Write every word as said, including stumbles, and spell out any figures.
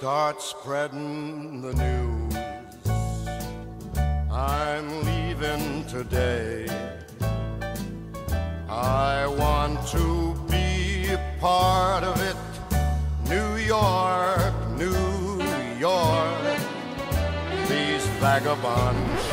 start spreading the news. I'm leaving today. I want to be a part of it. New York, New York, these vagabond